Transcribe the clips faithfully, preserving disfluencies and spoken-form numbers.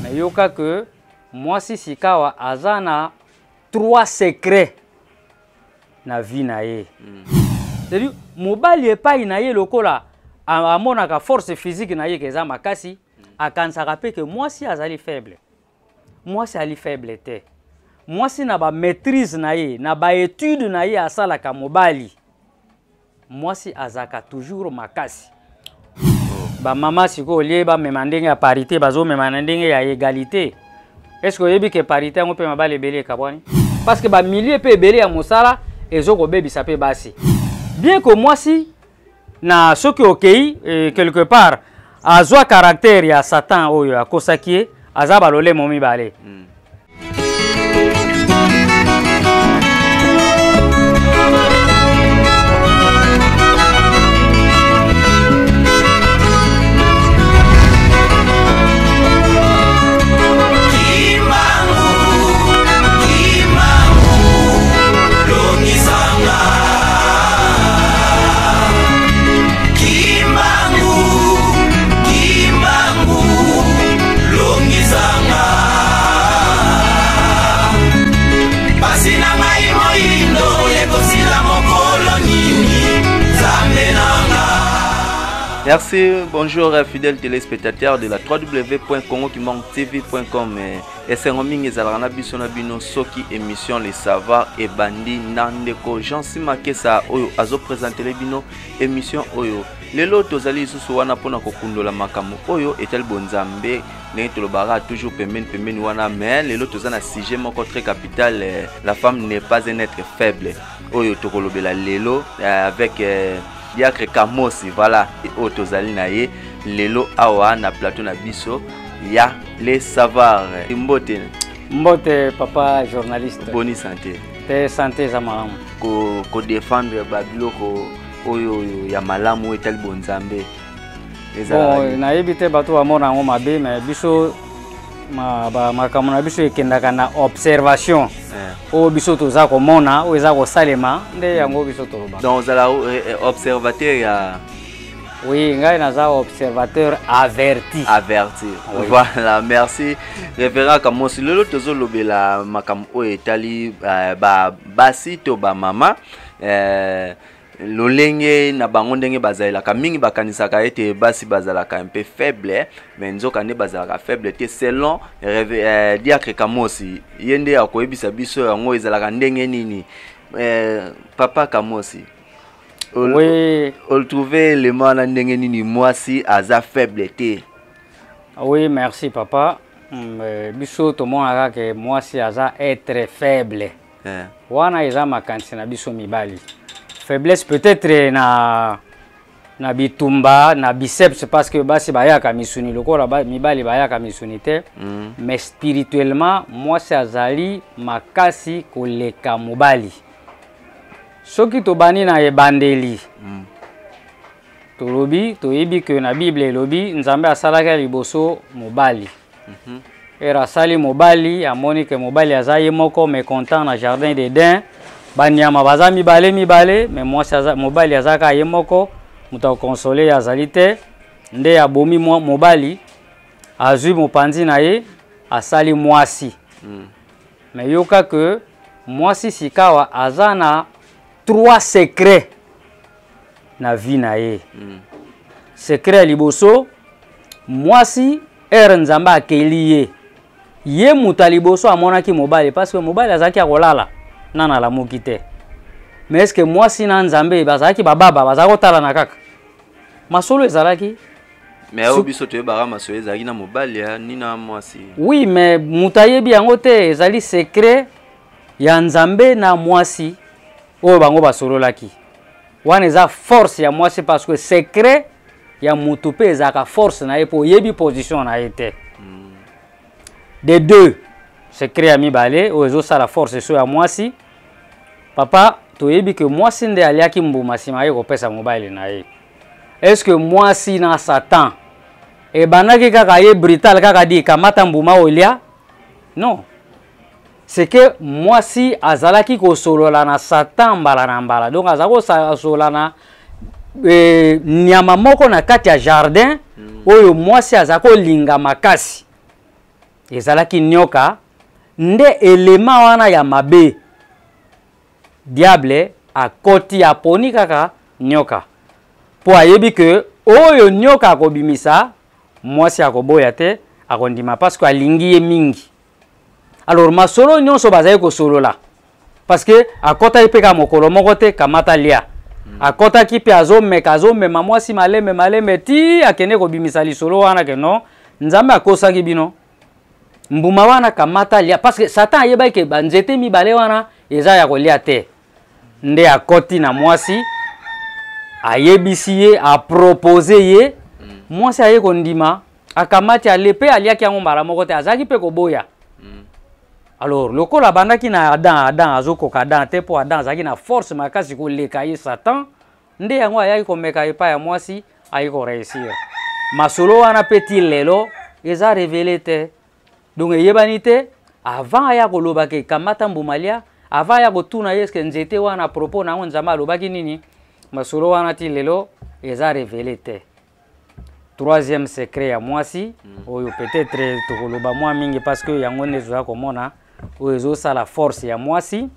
mais yoka que mwasi sikawa azana trois secrets na vie na ye. C'est-à-dire mobali epai na ye lokola amonaka force physique na ye keza makasi akansaka pe que mwasi azali faible. Mwasi ali faible te. Mwasi na ba maîtrise na ye, na ba étude na ye asalaka mobali. Mwasi azaka toujours makasi. Ba mama siko lié ba memandenge ya parité bazo memandenge ya égalité. Est-ce que yebi que parité ngo pe mabale belé kabwani? Parce que ba milieu pe belé ya mosala ezoko bebisa pe basi. Bien que mwasi na soki okei eh, quelque part azwa caractère ya Satan oyo akosaki azaba lole momi balé. Mm. Merci, bonjour fidèles téléspectateurs de la w w w point congo kimong t v point com. Et c'est Roming et Zalrana Bisonabino Soki émission Les Savoirs et Bandi Nandeko. Jean-Si Makesa Oyo Azo présenter les bino émission Oyo. Les lots Tozali Susuana Pona Kokundo la Makamu Oyo et tel Bonzambe. N'est-ce pas toujours pemen pemen wana mais les lots Tozana Sige Moko très capital. La femme n'est pas un être faible. Oyo Tokolobela Lelo avec. Diacre Kamosi, voilà, et Otozali naye, lelo awa na plateau na biso, ya les savoirs. Mbote. Mbote, papa journaliste. Bonne santé. Te santé za malamu. Ko ko défendre babilo ko oyo ya malamu etal bonzambe. Bon, na yebite bato wa mona ngo mabe mais biso ma ba makamu na biso ekendaka na observation. O biso toza ko mona o eza ko salema nde yango biso toloba. Donc vous allez observateur ya. Oui, ngai naza observateur averti. Averti. Oui. Voilà, merci. Révérend Kamosi lelo tozo lobela makamu o etali ba basi to ba mama euh lolenge na bango ndenge bazalaka mingi bakanisaka ete basi bazalaka un peu faible mais nzoka ne bazalaka faible te selon euh, Diacre Kamosi yende akoyebisa biso yango ezalaka ndenge nini euh, papa Kamosi ol, oui ol trouver le mana ndenge nini mwasi aza faible te. Oui, merci papa. Mm, biso to monaka ke mwasi aza être faible. Eh. Wana eza makanisi na biso mibali. Faiblesse peut-être na na bitumba na biceps parce que basi bayaka misuni lokola ba mibali bayaka misuni te mm. Mais spirituellement moi c'est azali makasi koleka mobali soki to bani na ebandeli mm. To lobi to yebi que na Bible lobi nzambe asalaka liboso mobali mm -hmm. Era sali mobali amoni que mobali azaye moko mécontent na jardin d'Éden. Banyama baza mibale mibale mais moi ça mobali azaka yemoko muta consoler azalite nde ya bomi mobali azui mopanzi na ye asali mwasi mm. Mais yoka que mwasi sikawa azana trois secrets na vie na ye mm. Secret liboso mwasi er nzamba akeli ye ye muta liboso amonaki mobali parce que mobali azaki akolala nana la mokite. Mais est-ce que moi si na nzambe bazaki bababa bazako tala na kaka masolo ezalaki mais au biso te bara masolo ezalaki na mobali ya ni na mwasi. Oui mais mutayebi yango te ezali secret ya nzambe na mwasi oyo bango basolo laki wana eza force ya mwasi parce que secret ya mutu pe ezaka force na ye po yebi position na ye te mm. De deux secret ya mibale oyo ça la force so ya mwasi papa toyebi que mwasi nde aliaki mbuma sima ye kopesa mobile na ye. Est-ce que mwasi na Satan e banaki kaka ye brutal kaka di kamata mbuma olia? Non, c'est que mwasi azalaki ko solola na Satan mbala na mbala donc azako solola na e, nyama moko na kati ya jardin mm. Oyo mwasi azako linga makasi ezalaki nyoka nde elema wana ya mabe diable akoti aponi kaka nyoka po ayebi ke oyo nyoka akobimisa mwasi akoboya te akondima parce que alingi ye mingi. Alors masolo nyonso bazali kosolola parce que akota ipe ka mokolo moko te kamata lia akota ki pe azomeka azomema mwasi maleme maleme ti akende kobimisa lisolo wana ke non nzambe akosaki bino mbuma wana kamata lia parce que Satan ayeba ke banzete mibale wana eza ya kolia te nde akoti na mwasi ayebisi ye apropose ye mwasi aye kondima akamati alepe aliaki yango mbala moko te azaki pe koboya. Alors lokola bandaki na Adam Adam azokoka Adam te po Adam azaki na force makasi koleka ye Satan nde yango ayaki komeka epa ya mwasi ayi ko réussir masolo wana petit lelo eza révélé te donc yebani te avant aya koloba ke kamata mbumalia avant ya kotuna yeske nzete wana propos na nzamba alobaki nini masolo wana ti lelo eza révélé te. Troisième secret ya mwasi oyo peut-être tokoloba mwa mingi parce que yango nezoya komona oyo ezosa la force ya mwasi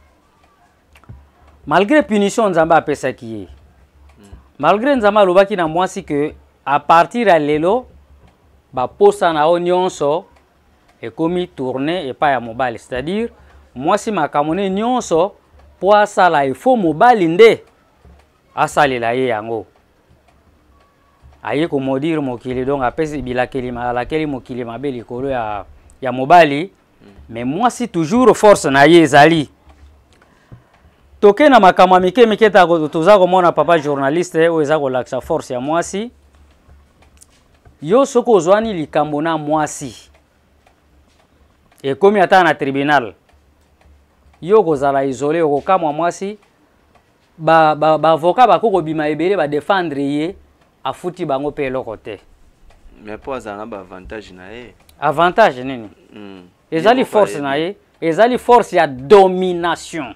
malgré punition nzamba apesaki ye malgré nzamba alobaki na mwasi que à partir ya lelo baposa na o nyonso ekomi tourner epa ya mobali, c'est-à-dire mwasi makamone nyonso po asala ifo mobali nde asalela ye yango aye ko modire mokili donc apesi bilakeli malakeli mokili mabe likolo ya ya mobali mais mwasi toujours force na ye ezali toke na makama mike mike ta toza komona papa journaliste o eza kolakisa force ya mwasi yo soko ozwani likambo na mwasi ekomi ata na tribunal yo kozala isolé okokamwa mwasi ba ba, ba avocat bakoko bima ebele ba défendre ye afuti bango pe eloko te. Mais po azana ba avantage na ye. Avantage nini? Mm. Ezali force na ye, ezali force ya domination.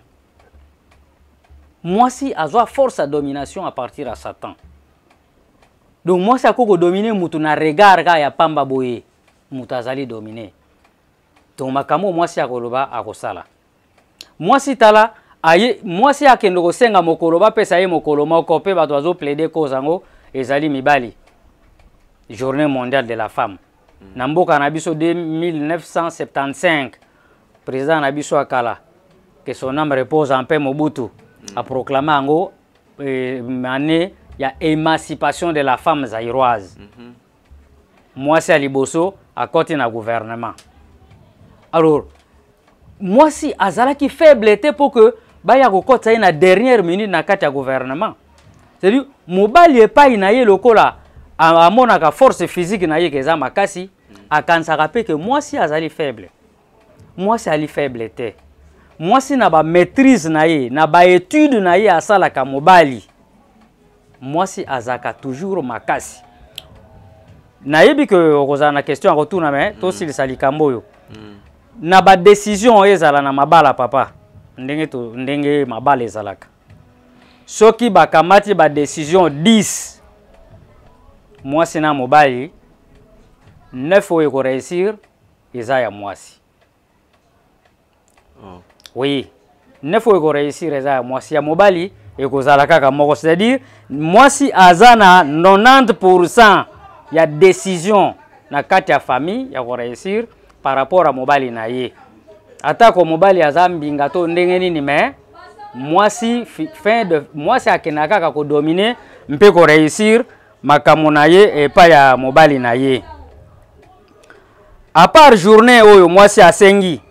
Mwasi azwa force ya domination à partir à Satan. Donc mwasi akoko dominer mutu na regard ka ya pamba boye, mutu azali dominer. Donc makamo mwasi akoloba akosala. Mwasi tala aye mwasi akendo kosenga mokolo ba pesa ye mokolo moko pe bato azo plaider cause yango ezali mibali. Journée mondiale de la femme. Mm. Namboka na biso de mille neuf cent septante-cinq président na biso akala que son âme repose en paix Mobutu mm. a proclamé ango eh, année ya émancipation de la femme zaïroise. Mm -hmm. Moi c'est à liboso à côté na gouvernement. Alors moi si azala qui faible était pour que baya ko kota na dernière minute na kati ya gouvernement. C'est-à-dire mobali epai na ye lokola amonaka force physique na ye keza makasi akansaka pe que moi si azali faible. Moi si ali faible te. Moi si na ba maîtrise na ye, na ba étude na ye asala ka mobali. Moi si azaka toujours makasi. Na yebi que okozana na question retourna mais to si sali kamboyo. Na ba décision ezala na mabala papa. Ndenge to ndenge mabala ezalaka. Soki bakamati ba décision dix mwasi na mobali neuf oyo ko réussir eza ya mwasi. Oh. Oui, neuf oyo ko réussir eza ya mwasi ya mobali ekozala kaka moko, c'est-à-dire mwasi azana quatre-vingt-dix pour cent ya décision na kati ya famille ya ko réussir par rapport à mobali na ye. Atako mobali azambinga to ndenge nini mais mwasi fin de mwasi akenaka ka ko dominer mpe ko réussir makambo na ye epa ya mobali na ye. À part journée oyo mwasi asengi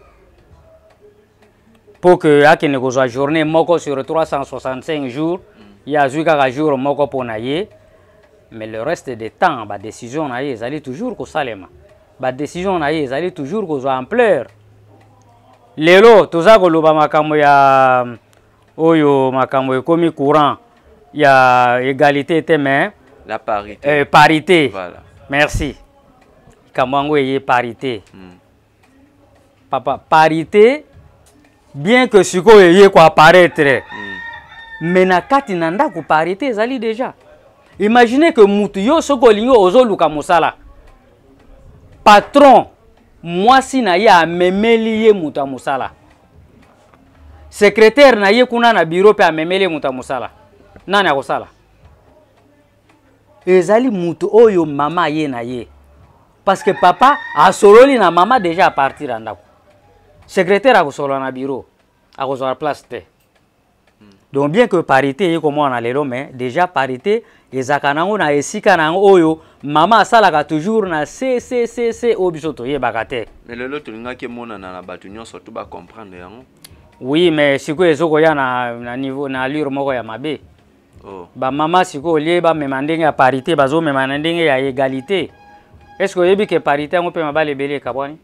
pour que akene ko zwa journée moko sur trois cent soixante-cinq jours ya zui kaka jour moko pona ye, mais le reste des temps ba décision na ye ezali toujours ko salema, ba décision na ye ezali toujours ko zwa ampleur. Lelo toza koloba makambo ya oyo makambo ekomi courant ya égalité te mais la parité. Euh, parité. Voilà. Merci. Kamango eye parité. Mm. Papa, parité, bien que ce qu'on eye quoi apparaître. Mm. Mais na kati nanda ko parité ezali déjà. Imaginez que mutu yo soko lingo ozo luka mosala. Patron mwasi na ye amemeli ye muta musala. Secrétaire na ye kuna na bureau pe amemeli ye muta musala. Nani akosala? Ezali mutu oyo mama ye na ye. Parce que papa a sololi na mama déjà à partir andako. Secrétaire a kosolo na bureau. A kosolo place te. Donc bien que parité est comme on a les mais déjà parité les akanango na esika nango oyo mama asalaka toujours na c c c c obisoto ye bakate. Mais le lot linga ke mona na batu nyonso to ba comprendre yango. Oui mais siko ezoko ya na na niveau na allure moko ya mabe. Oh. Ba mama siko lié ba memandenge ya parité bazo memandenge ya égalité. Est-ce que yebi que parité ngo pe mabale belé kabwani?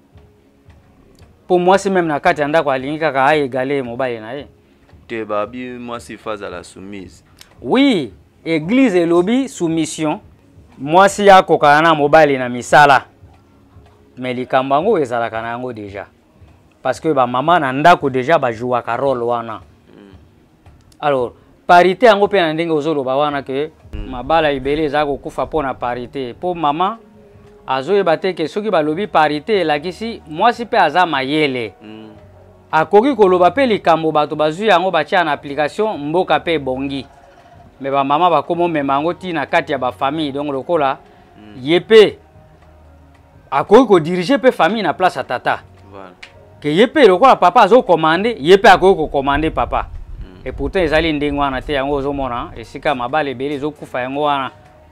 Pour moi c'est même na kati andako alingi kaka a égalé mobile na ye. Te babi moi si phase à la soumise. Oui, église et lobby soumission. Moi si ya kokana mobile na misala. Mais likambango ezala kanango déjà. Parce que ba maman na ndako déjà ba jouer ka rôle wana. Mm. Alors, parité yango pe na ndenge ozolo ba wana ke mm. mabala ibele za ko kufa pona parité. Pour maman azo ebate ke soki ba lobby parité la kisi moi si pe aza mayele. Mm. Akoki koloba pe likambo bato bazui yango batia na application mboka pe bongi. Mais ba mama ba komo memango ti na kati ya ba famille donc lokola mm. yepe akoki ko diriger pe famille na place à tata. Voilà. Que yepe lokola papa azo commander, yepe akoki ko commander papa. Mm. Et pourtant ezali ndenge wana te yango zo mona esika mabale bele zo kufa yango wana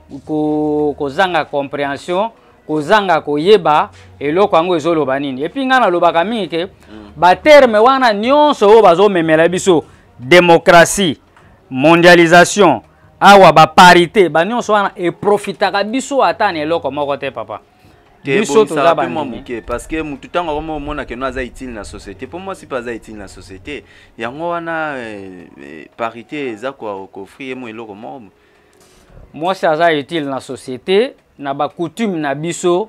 ko ko zanga compréhension kozanga koyeba eloko yango ezoloba nini. Et puis ngana lobaka mingi ke mm. ba terme wana nyonso o bazo memela biso démocratie, mondialisation, awa ba parité, ba nyonso wana e profitaka biso atane eloko moko te papa. Biso to za ba mike parce que mutu tanga komo mona ke no aza utile na société. Pour moi si pas aza utile na société, yango wana eh, eh, parité eza ko offrir mo eloko moko. Moi si aza utile na société na ba coutume na biso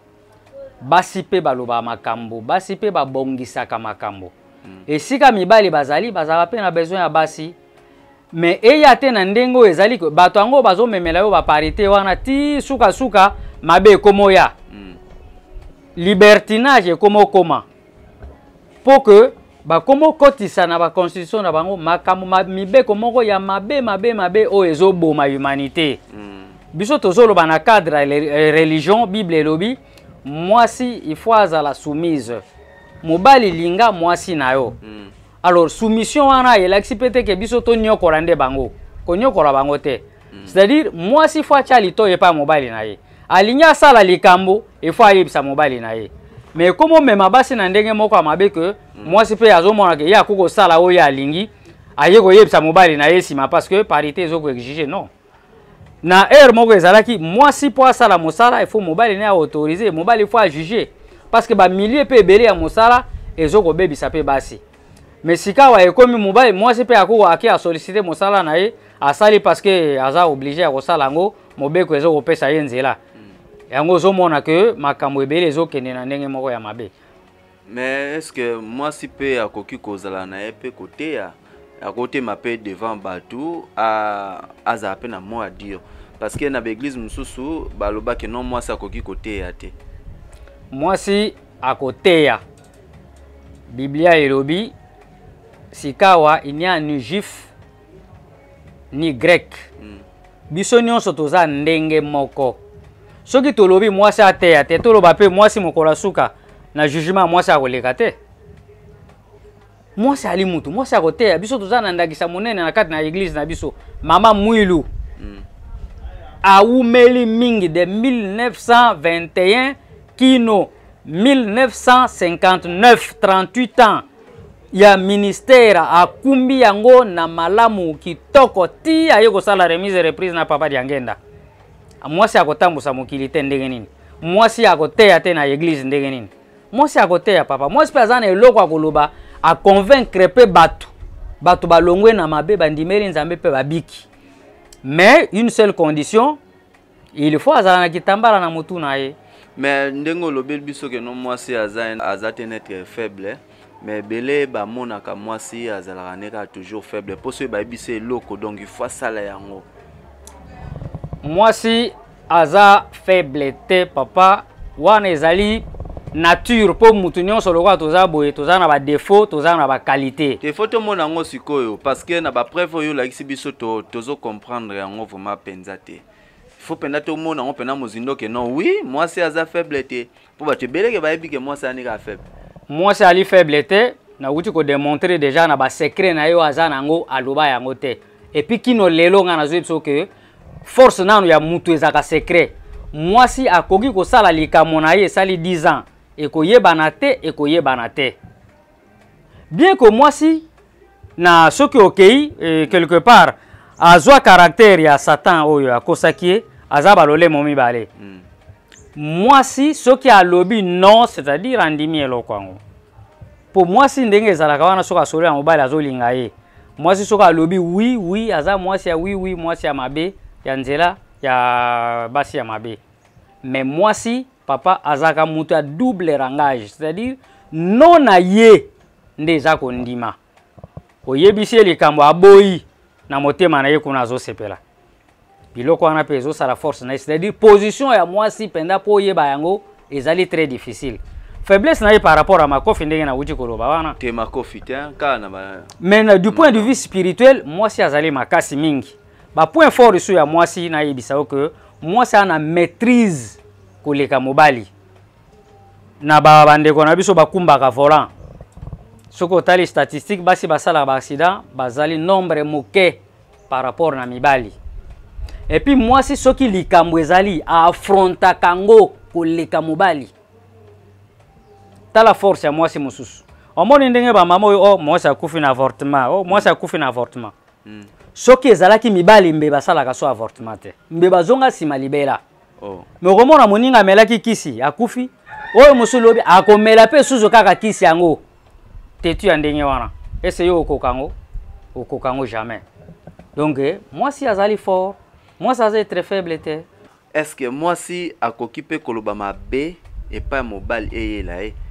basi pe baloba makambo basi pe babongisaka makambo mm. Esika mibali bazali bazala pe na besoin ya basi mais eya te na ndengo ezali ko bato yango bazo memela yo ba parité wana ti suka suka mabe komo ya mm. Libertinage komo koma pour que ba komo kotisa na ba constitution na bango makambo mibe komo ya mabe mabe mabe o ezo boma humanité mm. Biso tozolo ba na cadre religion Bible et lobby moi si il faut à la soumise mobali linga moi si na yo mm. Alors soumission wana elaki pete ke biso to nyokora nde bango ko nyokora bango te mm. C'est-à-dire moi si faut chali to ye pa mobali na ye alinya sala likambo il faut ayebisa mobali na ye mais comme même basi na ndenge moko amabe que mm. moi si pe azomona ke ya kuko sala o ya lingi aye ko yebisa mobali na ye sima parce que parité zo ko exiger non. Na er moko ezalaki moi si pour ça la mosala il faut mobile ne autoriser mobile il faut juger parce que ba milieu pe belé ya mosala ezoko bebisa pe basi mais sika wa ekomi mobile moi si pe akoko aki a solliciter mosala na ye asali parce que aza obligé à kosala ngo mobeko ezoko pesa ye nzela yango zo mona que makambo ebele ezokende na ndenge moko ya mabe. Mais est-ce que moi si pe akoki kozala na ye pe côté ya à côté ma paix devant Batou à à peine à moi à dire parce que na l'église mususu baloba que non moi ça koki côté ya te moi si à côté ya Biblia elobi sikawa il n'y a ni juif ni grec mm. Biso nyonso toza ndenge moko soki tolobi moi si ate ya te toloba pe moi si mokola suka na jugement moi si akoleka te. Moi c'est ali mutu moi c'est à côté biso tozana ndakisa monene na kati na église na biso mama Mwilu mm. Aumeli mingi de mille neuf cent vingt et un kino mille neuf cent cinquante-neuf trente-huit ans ya ministère akumbi yango na malamu kitoko ti aye ko sala remise et reprise na papa diangenda moi c'est à kotambusa mokili te ndenge nini moi c'est à côté ate na église ndenge nini moi c'est à côté ya papa moi c'est pas za na eloko akoloba à convaincre pe batu batu balongwe na mabe bandimeli nzambe pe babiki mais une seule condition il faut azala na kitambala na mutu na ye mais ndengo lobel biso ke non moi si aza azate être faible mais belé ba monaka moi si azala neka toujours faible pour ce ba bise loko donc il faut sala yango moi si aza faible te papa wana ezali nature pour mutu nyonso lokwa toza boye toza na ba défaut toza na ba qualité défaut to mona ngo sikoyo parce que na ba preuve yo la biso to tozo comprendre yango vraiment penza te faut penda to mona ngo pena mozindo que non oui moi c'est aza faible te pour ba te beleke ba yebi que moi c'est anika faible moi c'est ali faible te na uti ko démontrer déjà na ba secret na yo aza nango aloba yango te et puis kino lelo nga na zo biso que force nanu ya mutu ezaka secret moi si akoki ko sala likamo na ye sali dix ans et koyebana te et koyebana te bien que moi si na soki okei eh, quelque part azwa caractère ya Satan oyo akosaki azaba lole momi balé mm. moi si soki alobi non c'est-à-dire andimi eloko yango pour moi si ndenge ezalaka wana soka solo ya mobali azolinga ye moi si soka alobi oui oui aza moi si ya oui oui moi si ya mabe ya nzela ya basi ya mabe mais moi si papa azaka mutu a double rangage c'est-à-dire non na ye nde za ko ndima oyebisi likambo aboyi na motema na ye kuna zo sepela biloko wana pe zo sala force na c'est-à-dire position ya moi si penda po yeba yango ezali très difficile faiblesse na ye par rapport à makofi ndenge na uti koloba wana te makofi te kana ba mais du point de vue spirituel moi si azali makasi mingi ba point fort isu ya moi si na yebisa que moi si ana maîtrise koleka mobali na ba bandeko na biso bakumbaka volant soko tali statistique basi basala ba accident bazali nombre moke par rapport na mibali et puis moi si soki likambo ezali affronta kango koleka mobali tala force ya moi si mususu omoni ndenge ba mama oh moi ça kufi na avortement oh moi ça kufi na avortement mm. soki ezalaki mibali mbe basala ka so avortement te mbe bazonga sima libela oh mais komona moninga melaki kisi akufi oyo musolobi akomela pe suzo kaka kisi yango tetu ya ndenge wana ese yo okokango okokango jamais donc eh, moi si azali fort moi ça est très faible te est-ce que moi si akoki pe koloba mabe et pas mobile eyela eh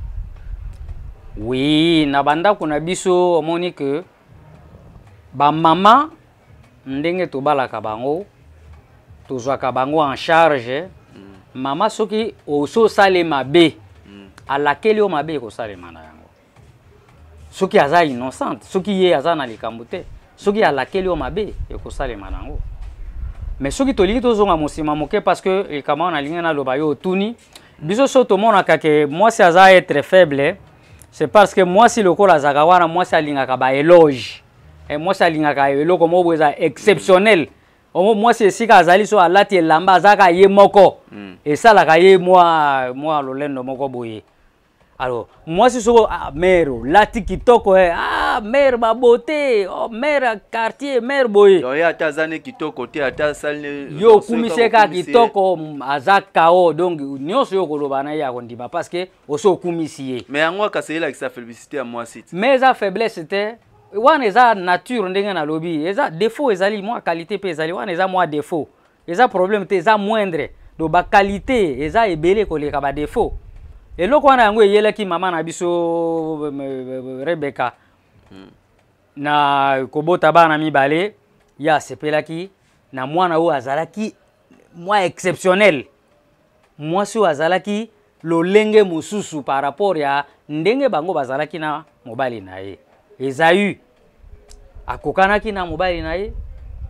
oui na banda kuna biso omoni que ba mama ndenge to balaka bango tozwaka bango en charge mm. mama soki oso sale mabe mm. alakeli o mabe ko sale mana yango soki aza innocente soki ye aza na likambo te soki alakeli o mabe ko sale mana yango mais soki to liki tozonga mosima moke parce que e kama na linga na loba yo tuni biso so to mona ka ke moi si aza être faible c'est parce que moi si lokola zaka wana moi si alinga ka ba éloge et moi si alinga ka eloko mo boza exceptionnel Omo moi c'est si kazali so alati elamba zaka ye moko mm. et ça la kaye moi moi lolendo moko boye alors moi si so ah, mère lati kitoko eh ah mère ba beauté oh mère quartier mère boye yo ya tazane kitoko te ata salne yo kumiseka kitoko azaka o donc nyonso yo koloba na ya kondima parce que oso kumisiye mais yango kasela ki sa félicité à moi site mais sa faiblesse c'était wana eza nature ndenge na lobi eza défaut ezali moi qualité pe ezali wana eza moi défaut eza problème te eza moindre do ba qualité eza ebele koleka ba défaut eloko wana yango eyelaki mama na biso Rebecca hmm. na kobota bana mibale ya sepelaki na mwana o azalaki moi exceptionnel moi so azalaki lolenge mususu par rapport ya ndenge bango bazalaki na mobali na ye Esaü akokanaki na mobali na ye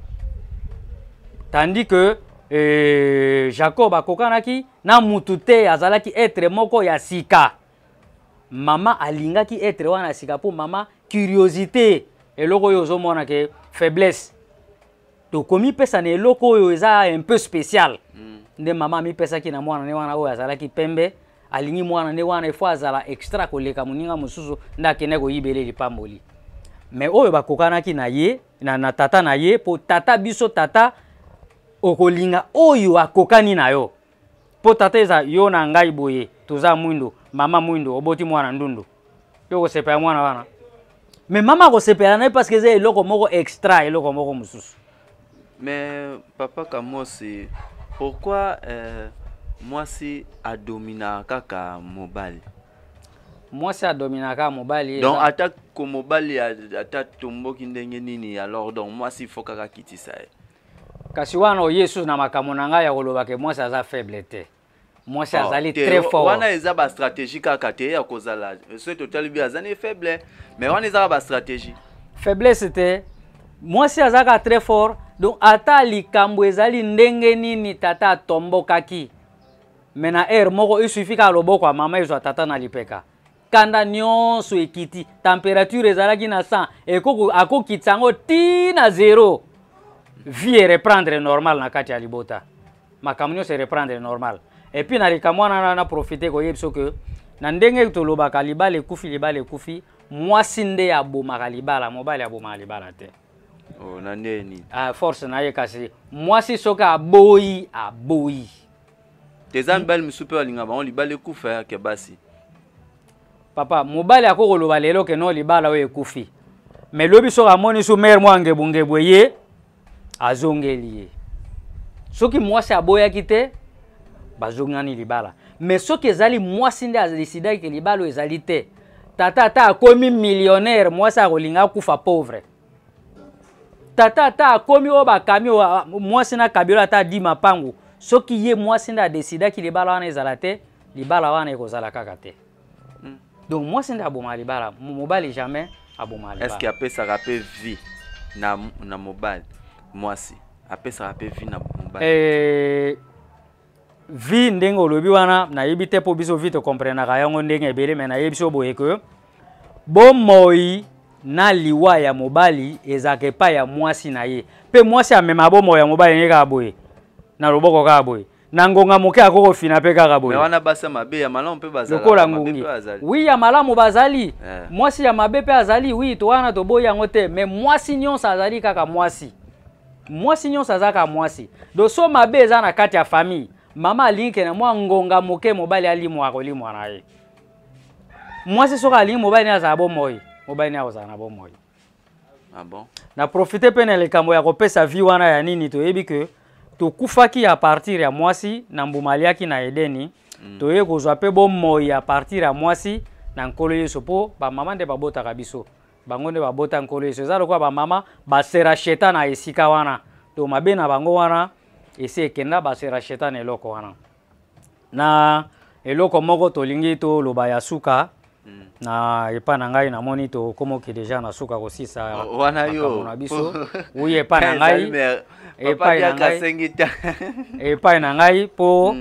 tandis que euh, Jacob akokanaki na mutute azalaki être moko ya sika mama alingaki être wana sika po mama curiosité eloko yo zomona ke faiblesse to komi pesa na eloko yo eza un peu spécial mm. nde mama mi pesa ki na mwana ne wana oyo azalaki pembe alingi mwana ne wana ifo azala extra koleka muninga mususu ndakene ko yibele lipamboli mais oyo bakokanaki na ye na, na tata na ye po tata biso tata okolinga oyo akokani na yo po tata eza yo na ngai boye toza mwindo mama mwindo oboti mwana ndundu yo ko sepela mwana wana mais mama ko sepela na parce que ze eloko moko extra eloko moko mususu mais papa Kamosi pourquoi euh, moi si a domina kaka mobile moi si a domina kaka mobile donc attaque ko mobile attaque tomboki ndenge nini alors donc moi si faut kaka kitisa kasi wana Yesu na makambo na ngai ya koloba ke moi ça za faible te moi si azali très fort wana eza ba stratégie kaka te ya kozala ce total bi azani faible mais wana eza ba stratégie faiblesse c'était moi si azaka très fort donc ata likambo ezali ndenge nini tata tombokaki mais na air moko il suffit ka loboko ya mama ezwa tata na lipeka kanda nyonso ekiti température ezalaki na cent ekoko akokitisa yango ti na zéro vie reprendre normal na kati ya libota makambo nyonso reprendre normal et puis na likambo wana na profiter koyeba so que na ndenge tolobaka libala ekufi libala ekufi mwasi nde abomaka libala mobali abomaka libala te. Oh na ndeni ah force na ye kasi mwasi soki aboyi aboyi teza mibali misupe balinga bango libala ekufa ke basi papa mobali akokoloba lelo ke no libala oyo ekufi mais lobi soki amoni so mare mwa ngebungebu ye azongeli ye soki mwasi aboyaki te bazongani libala mais soki ezali mwasi nde adesidaki ke libala oyo ezali te tata ata akomi millionnaire mwasi akolinga akufa pauvre tata ata akomi oyo bakami mwasi na kabila ata di mapangu soki ye mwasi nde adesidaki libala wana ezala te libala wana ekozala kaka te. Donc moi c'est aboma libala mobali jamais aboma libala. Est-ce qu'il apesaka pe vie na na mobali moi si apesaka pe vie na mobali eh vie ndenge olobi wana na yebite po biso vite comprendre ka yango ndenge ebele mais na yebiso boye que bon moi na liwa ya mobali ezake pa ya mwasi na ye pe mwasi amema bo moya mobali ngeka boye na loboko ka boye na ngonga moke akoko fina pe kaka boye. Mais wana basa mabe ya malamu pe bazala. Lokola ngongi. Oui ya malamu bazali. Yeah. Mwasi ya mabe pe azali oui to wana to boya ngote mais mwasi nyonso azali kaka mwasi. Mwasi nyonso azaka mwasi. Do so mabe eza na kati ya famille. Mama alinke na mwa ngonga moke mobali ali mwa ko li mwa na ye. Mwasi soka ali mobali na za bo moyi. Mobali na ozana bo moyi. Ah bon? Na profiter pe na le kambo ya kopesa vie wana ya nini to yebi que tokufaki à partir ya mwasi na mbumaliaki na edeni mm. toye kozwa pe bo moyi à partir ya mwasi na nkolo yeso po ba mama nde babotaka biso bango nde babota nkolo yeso eza lokwa ba mama basera shetana na esika wana to mabe na bango wana ese ekenda basera shetana eloko wana na eloko moko tolingi to loba ya suka mm. na epa na ngai na moni to komoki deja na suka kosisa oh, wana yo na biso oui epa na ngai epai na ngai po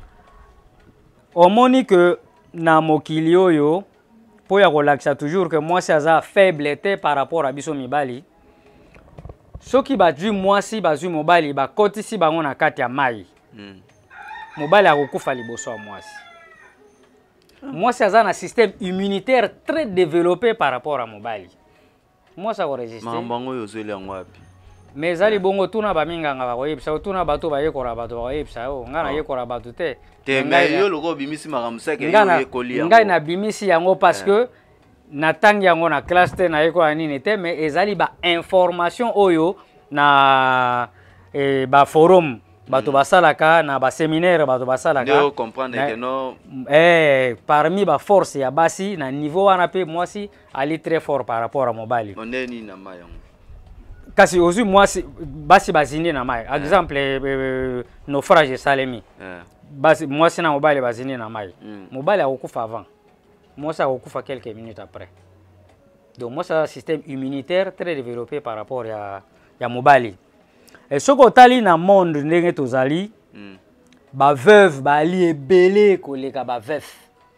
omoni que na mokili oyo po ya kolakisa toujours que mwasi aza faible te par rapport à biso mibali soki bazwi mwasi bazwi mobali bakotisi bango na kati ya mai mobali akokufa liboso ya mwasi mwasi aza na système immunitaire très développé par rapport à mobali mwasi akoresiste mambango oyo ozweli yango wapi mais ezali bongo tuna baminganga bakoyebisa tuna bato bayekola bato bakoyebisa yo nga na yekola bato te te mais yo loko bimisi makambo seke yo yekoli yango ngai na bimisi yango parce que na tangi yango na classe te na yekola nini te mais ezali ba information oyo na eh, ba forum bato basalaka na ba séminaire bato basalaka ndio comprendre que non eh parmi ba force ya basi na niveau wana pe mwasi ali très fort par rapport à mobali ondeni na mayango kasi aussi mwasi basi bazindi na mai exemple euh, naufrage salemi yeah. Basi mwasi na mobali bazindi na mai mm. Mobali akokufa avant mwasi akokufa quelques minutes après donc moi ça un système immunitaire très développé par rapport ya ya mobali et ce que tali na monde ndenge tozali mm. Ba veuve bali ebele koleka ba veuf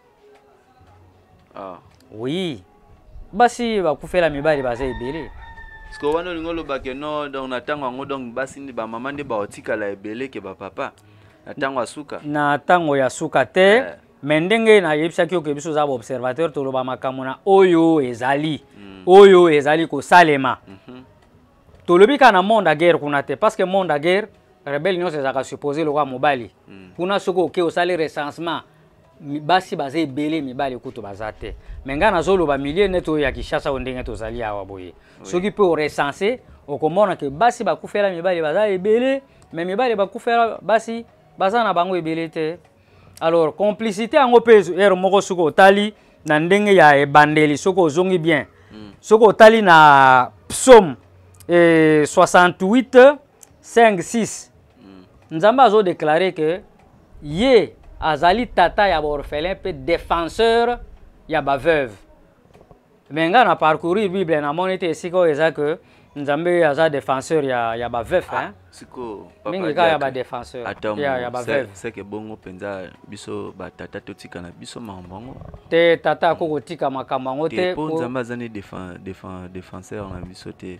ah oui basi bakufela mibali baza ebele parce que wana lingolo bake no donc na tango ngo donc basi ndi ba mama ndi ba otika la ebele ke ba papa na tango asuka na tango ya suka te yeah. Mais ndenge na yebisa ki oke biso za ba observateur to loba makambo na oyo ezali mm. Oyo ezali ko salema mm -hmm. To lobi ka na monde à guerre kuna te parce que monde à guerre rebelle nyonso ezaka supposer lo kwa mobali mm. Kuna soko oke osali recensement basi baza ebele mibali kutu baza te mais nga nazoloba milieu neto ya Kishasa ndenge tozali awa boye soki pe recenser okomona ke basi bakufela mibali baza ebele mais mibali bakufela basi baza na bango ebele te. Alors complicité yango pe ero moko soko otali na ndenge ya ebandeli soko ozongi bien mm. Soko otali na psaume eh, soixante-huit cinq six mm. Nzamba azo déclarer que ye azali tata ya ba orphelin pe défenseur ya ba veuve. Mais nga na parcourir Bible na monite esiko eza que Nzambe aza défenseur ya ya ba veuve hein. Siko papa mingi ka ya ba défenseur ya ya ba veuve. C'est que bongo penza biso ba tata totika na biso makambo. Te tata ko kotika makambo te. Po Nzambe azani défend défend défenseur na biso te.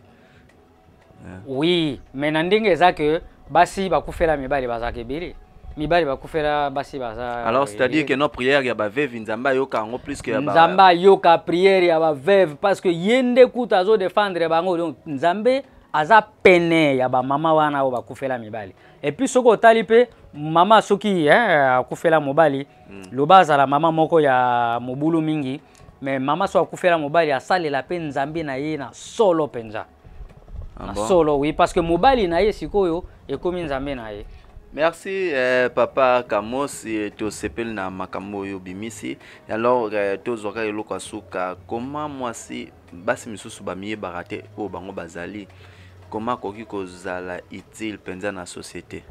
Oui, mais na ndenge eza que basi bakufela mibali bazaka ebele. Mibali bakufela basi baza. Alors c'est-à-dire que nos prières ya ba veuve Nzamba yoka ngo plus que ya ba Nzamba yoka prière ya ba veuve parce que yende kuta azo défendre bango donc Nzambe aza pene ya ba mama wana o bakufela mibali. Et puis soko tali pe mama soki hein akufela mobali mm. Lobaza la mama moko ya mobulu mingi mais mama so akufela mobali asalela pe Nzambe na ye na solo penza. Ah bon? Solo oui parce que mobali na ye sikoyo ekomi Nzambe na ye. Merci euh, papa Kamos et to sepel na makambo yo bimisi. Alors euh, to zoka eloko asuka comment moi si basi misusu ba miye barate o bango bazali comment koki ko zala utile penza na société.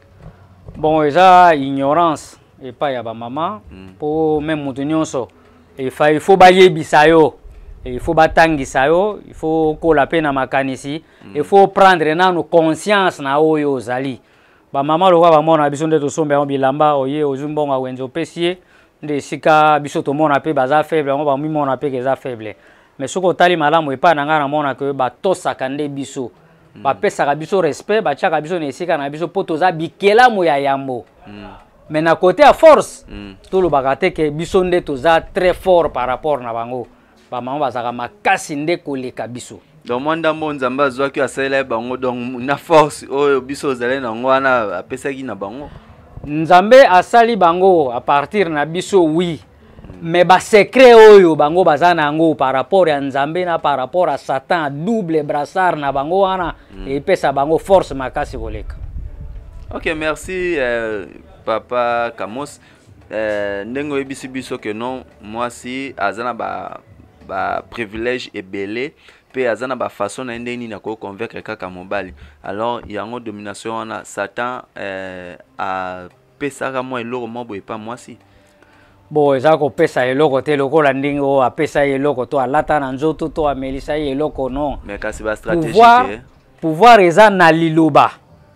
Bon eza ignorance et pas ya ba maman mm. Pour même mutu nyonso il faut il faut ba yebisa yo. Il faut batangisa yo, il faut kola pe na makanisi, mm. Il faut prendre na no conscience na oyo zali. Ba mama lo ba mona biso nde to sombe on bilamba oye ozumbonga wenzo pesie nde sika biso to mona pe baza faible on ba mi mona pe ke za faible. Mais soko tali malamu e pa na nga na mona ke ba tosaka nde biso. Mm. Ba pesaka biso respect, ba tiaka biso ne sika na biso poto za bikela mo ya yambo. Mm. Mais na côté à force, mm. Tout le bagate ke biso nde to za très fort par rapport na bango. Ba mama bazaka makasi nde koleka biso. Donc mwanda mo Nzamba zwa ki asala bango donc na force oyo biso zale na ngwana apesaki na bango. Nzambe asali bango à partir na biso oui. Mm. Mais ba secret oyo bango bazana ngo par rapport à Nzambe na par rapport à Satan double brassard na bango wana mm. Et pesa bango force makasi koleka. OK, merci euh, papa Kamos. Euh, ndengo ebisi biso que non moi si azana ba ba privilège et belé pe azana ba façon na ndeni na ko convaincre kaka mobali. Alors il y a une domination na Satan euh, a pesaka moi eloko mo boye pa moi si. Bon eza ko pesa eloko te lokola ndingo a pesa eloko to alata na nzoto to amelisa eloko non. Mais kasi ba stratégie pouvoir, pouvoir eza na liloba.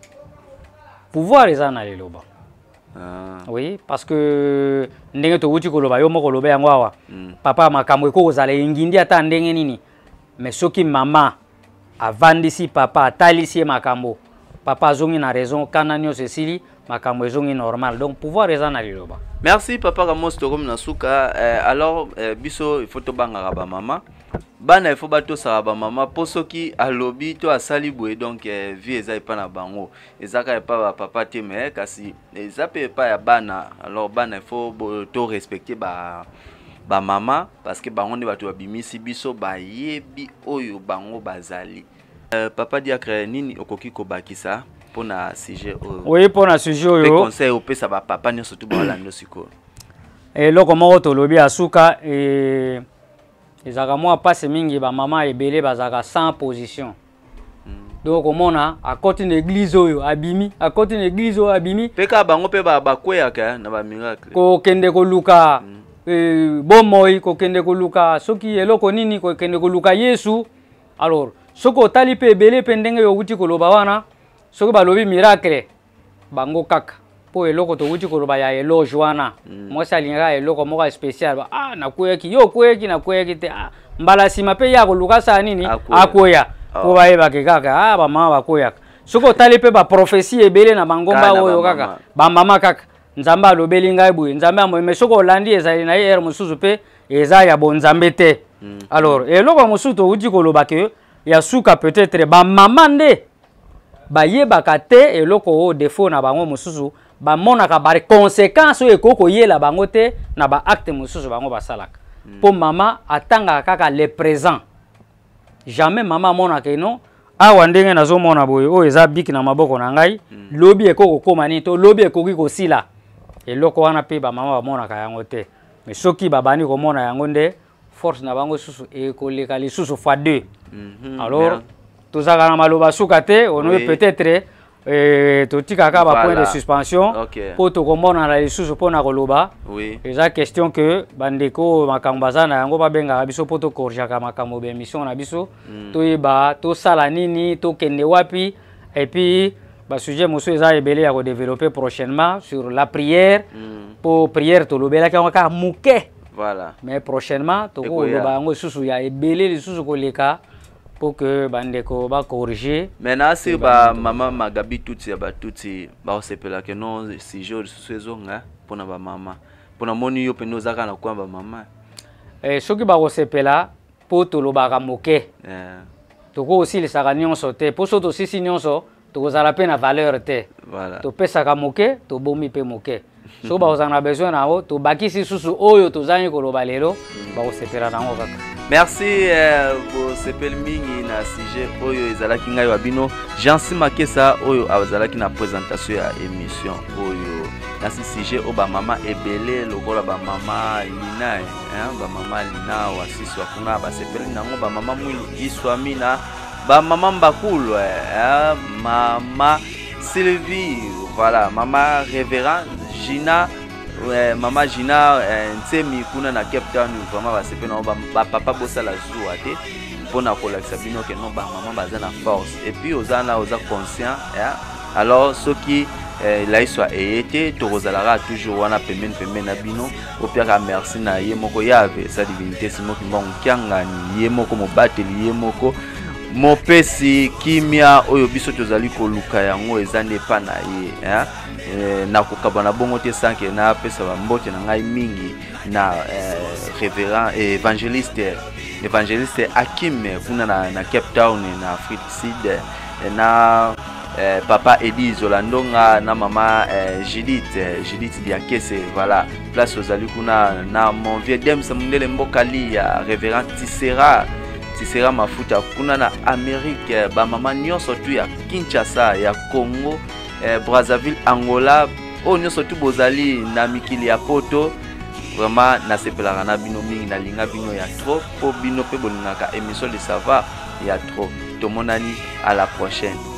Pouvoir eza na liloba. Ah. Oui, parce que ndenge to wuti koloba yo moko lobe yango awa. Mm. Papa makambo eko kozala ngindi ata ndenge nini. Mais soki mama avandisi papa atalisi makambo. Papa zongi na raison kana nyo Cécilie makambo zongi normal. Donc pouvoir eza na liloba. Merci papa Ramos to comme nasuka euh, alors euh, biso il faut to banga ba mama. Bana il faut bato sa ba mama posoki alobi to asali boye donc euh, vie eza epa na bango ezaka epa ba papa te mais kasi ezape epa ya bana alors bana il faut to respecter ba ba mama parce que bango ne bato babimisi biso ba yebi oyo bango bazali. Euh, papa Diacre nini okoki ko bakisa pona sujet oyo. Oui pona sujet oyo. Pe conseil o pesa ba papa ne surtout ba lando siko. Et loko moko to lobi asuka et ezaka moi passe mingi ba mama ebele bazaka sans position. Mm. Donc omona à côté de l'église oyo abimi, à côté de l'église oyo abimi. Peka bango pe ba bakweyaka na ba miracle. Ko kende ko luka mm. eh, bomoi ko kende ko luka soki eloko nini ko kende ko luka Yesu. Alors soko tali pe ebele pe ndenge yo wuti ko loba wana soki ba lobi miracle bango kaka. Po eloko to wuti ko loba ya eloge wana. Mm. Moi salinga eloko moko spécial ah na kweki yo kweki na kweki te ah mbala sima pe ya ko luka sa nini akoya. Po ba eba ke kaka ah ba mama ba koya. Soko tali pe ba prophétie ebele na bangomba oyo kaka ba mama kaka Nzamba lobeli ngai buye Nzamba mo me soko landi ezali na yer mususu pe eza ya bon Nzambe te. Mm. Alors eloko mususu to wuti ko loba ke ya suka peut-être ba mama nde ba yebaka te eloko o défaut na bango mususu ba monaka ba conséquences oyo ekoko yela bango te na ba acte mususu bango basalaka. Mm. Po mama atanga kaka le présent. Jamais mama monaka non awa ndenge nazo mona boye o eza biki na maboko na ngai. Mm. Lobi ekoko koma ni to lobi ekoki kosila. Eloko wana pe ba mama ba monaka yango te. Mais soki ba bani ko mona yango nde force na bango susu ekoleka lisusu fois deux. Mm -hmm. Alors yeah. Tozaka na maloba suka te on oui. Peut-être et totika ka ba point de suspension okay. Po to komona na lisusu pona koloba oui eza question que bandeko makambo bazana yango ba benga biso po to korjaka makambo be émission na biso mm. To yeba to sala nini to kende wapi et puis ba sujet mosu eza ebele ya ko développer prochainement sur la prière mm. Po prière to lobela ka muke voilà mais prochainement to ko loba yango susu ya ebele lisusu ko leka pour que bandeko ba corriger. Maintenant si ba maman magabi tuti ba tuti ba osepela que non si jour sezonga pona ba mama pona moni yo peno zaka na kwa ba mama eh soki ba osepela po to loba ka moke eh to ko aussi le saka nyonso te po so to sisi nyonso to ko zala pe na valeur te voilà to pesa ka moke to bomi pe moke so ba ozana besoin na o to bakisi susu oyo to zanyi ko loba lelo ba osepela na ngo kaka. Merci pour ce mingi na sujet oyo ezalaki ngai wabino Jansi Makesa oyo azalaki na présentation ya émission oyo na ce sujet o ba mama ebele lokola ba mama Lina hein ba mama Lina wasisi wakuna ba sepeli nango ba mama mwilu iswami na ba mama mbakulu hein mama Sylvie voilà mama révérend Gina ouais, Mama Gina Nsemi kuna na Cape Town vraiment ba sepe na ba papa bossa la joie te pona ko la sabino que non ba maman baza na force et puis ozana oza conscient hein alors ce qui là il soit été to rozalara toujours wana pemene pemene na bino au pire merci na ye moko yave sa divinité simo ki mbongo kyanga ni ye moko mobateli ye moko mopesi kimia oyo biso tozali koluka yango ezande pa na ye hein eh, na kokabana bongo te sanke na pesa ba mbote na ngai mingi na eh, révérend et évangéliste évangéliste Hakim kuna na, na Cape Town na Afrique Sud eh, na eh, papa Eddie Zolandonga na mama eh, Judith eh, Judith Diakese voilà place ozali kuna na mon vieux dem Samundele Mbokali ya révérend Tissera Tissera mafuta kuna na Amérique ba mama nyonso tu ya Kinshasa ya Congo eh, Brazzaville Angola o nyonso tu bozali na mikili ya poto vraiment na sepelaka na bino mingi na linga bino ya trop po bino pe bolingaka émission de savoir ya trop tomonani à la prochaine.